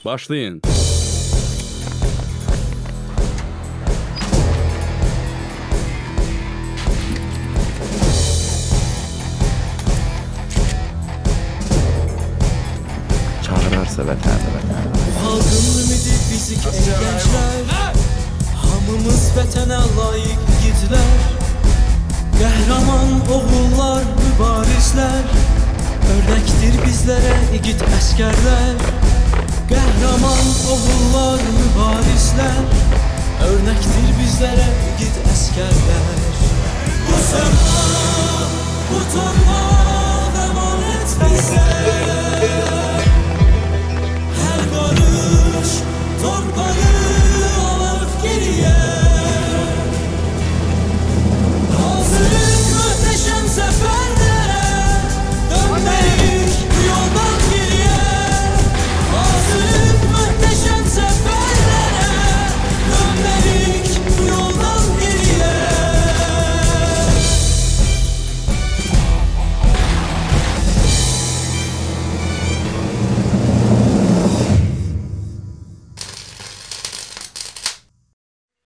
Başlayın. Çağırarsa vətəni. Halkın ümidi bizik ey gençler, hamımız vətənə layık yiğitler, qəhrəman oğullar, mübarizlər, örnəkdir bizlərə igid əskərlər. Qəhrəman oğullar, mübarizlər, örnəkdir bizlərə igid əskərlər. Bu səma